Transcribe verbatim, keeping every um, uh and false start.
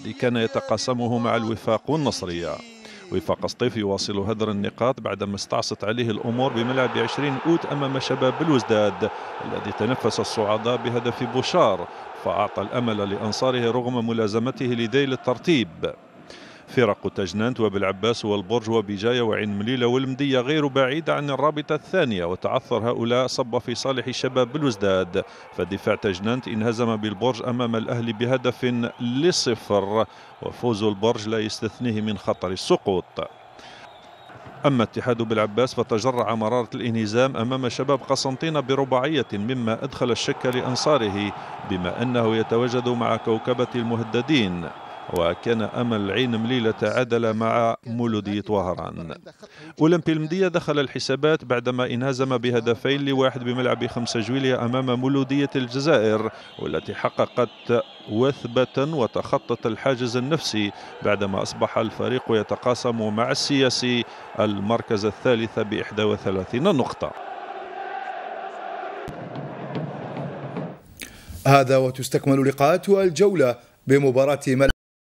الذي كان يتقاسمه مع الوفاق والنصرية. وفاق سطيف يواصل هدر النقاط بعدما استعصت عليه الأمور بملعب عشرين أوت أمام شباب بلوزداد الذي تنفس الصعداء بهدف بوشار، فأعطى الأمل لأنصاره رغم ملازمته لذيل الترتيب. فرق تجنانت وبالعباس والبرج وبجاية وعين مليلة والمدية غير بعيدة عن الرابطة الثانية، وتعثر هؤلاء صب في صالح شباب بلوزداد، فدفاع تجنانت انهزم بالبرج أمام الأهلي بهدف لصفر، وفوز البرج لا يستثنيه من خطر السقوط. أما اتحاد بالعباس فتجرع مرارة الانهزام أمام شباب قسنطينة برباعية، مما أدخل الشك لأنصاره بما أنه يتواجد مع كوكبة المهددين. وكان أمل عين مليلة تعادل مع مولودية وهران. أولمبي المدية دخل الحسابات بعدما انهزم بهدفين لواحد بملعب خمسة جويلية أمام مولودية الجزائر، والتي حققت وثبة وتخطت الحاجز النفسي بعدما أصبح الفريق يتقاسم مع السياسي المركز الثالث بإحدى وثلاثين نقطة. هذا وتستكمل لقاءات الجولة بمباراة